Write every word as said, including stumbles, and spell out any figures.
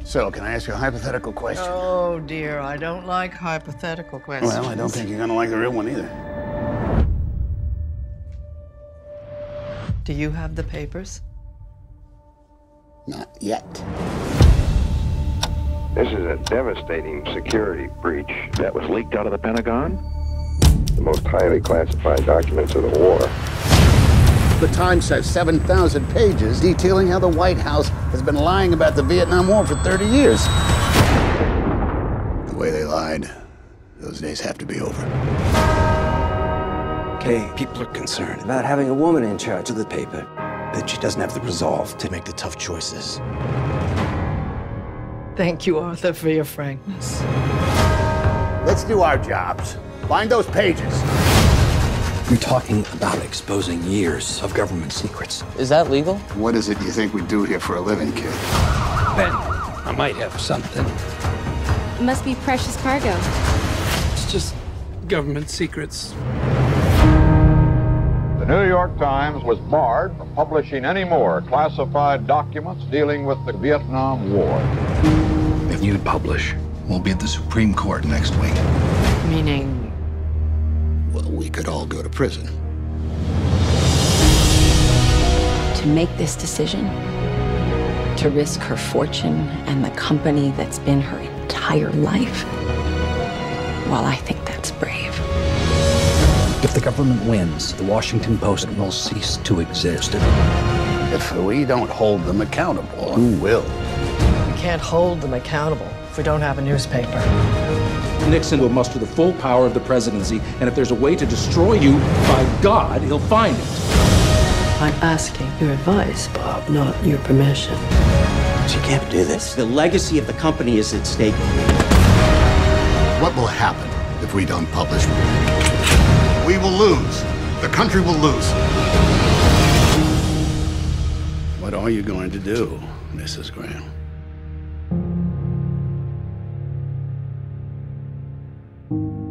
So, can I ask you a hypothetical question? Oh, dear, I don't like hypothetical questions. Well, I don't think you're gonna like the real one either. Do you have the papers? Not yet. This is a devastating security breach that was leaked out of the Pentagon. The most highly classified documents of the war. The Times has seven thousand pages detailing how the White House has been lying about the Vietnam War for thirty years. The way they lied, those days have to be over. Okay, people are concerned about having a woman in charge of the paper, that she doesn't have the resolve to make the tough choices. Thank you, Arthur, for your frankness. Let's do our jobs. Find those pages. You're talking about exposing years of government secrets. Is that legal? What is it you think we do here for a living, kid? Ben, I might have something. It must be precious cargo. It's just government secrets. The New York Times was barred from publishing any more classified documents dealing with the Vietnam War. If you publish, we'll be at the Supreme Court next week. Meaning? Well, we could all go to prison. To make this decision, to risk her fortune and the company that's been her entire life, well, I think that's brave. If the government wins, the Washington Post will cease to exist. If we don't hold them accountable, who will? We can't hold them accountable if we don't have a newspaper. Nixon will muster the full power of the presidency, and if there's a way to destroy you, by God, he'll find it. I'm asking your advice, Bob, not your permission. She can't do this. The legacy of the company is at stake. What will happen if we don't publish? We will lose. The country will lose. What are you going to do, Missus Graham? Thank you.